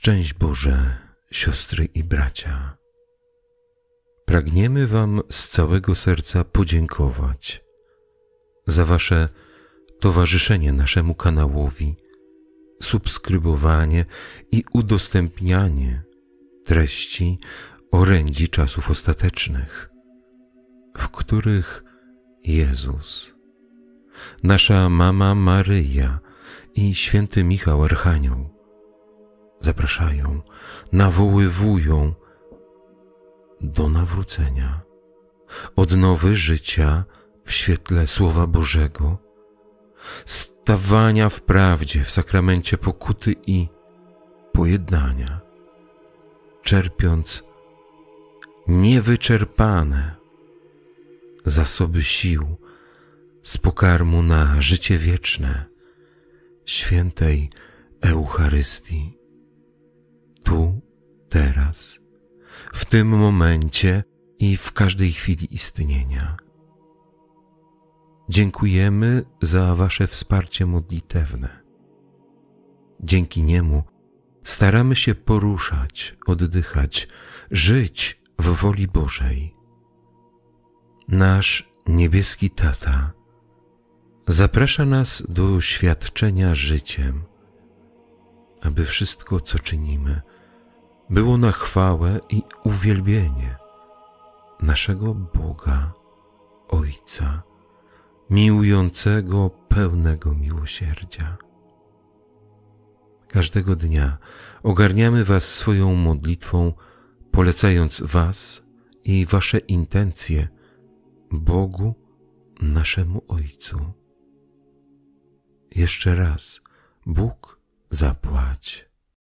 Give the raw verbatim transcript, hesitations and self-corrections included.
Szczęść Boże, siostry i bracia. Pragniemy Wam z całego serca podziękować za Wasze towarzyszenie naszemu kanałowi, subskrybowanie i udostępnianie treści orędzi czasów ostatecznych, w których Jezus, nasza Mama Maryja i święty Michał Archanioł zapraszają, nawoływują do nawrócenia, odnowy życia w świetle Słowa Bożego, stawania w prawdzie w sakramencie pokuty i pojednania, czerpiąc niewyczerpane zasoby sił z pokarmu na życie wieczne świętej Eucharystii. Tu, teraz, w tym momencie i w każdej chwili istnienia. Dziękujemy za Wasze wsparcie modlitewne. Dzięki niemu staramy się poruszać, oddychać, żyć w woli Bożej. Nasz niebieski Tata zaprasza nas do świadczenia życiem, aby wszystko, co czynimy, było na chwałę i uwielbienie naszego Boga, Ojca, miłującego, pełnego miłosierdzia. Każdego dnia ogarniamy Was swoją modlitwą, polecając Was i Wasze intencje Bogu, naszemu Ojcu. Jeszcze raz, Bóg zapłać.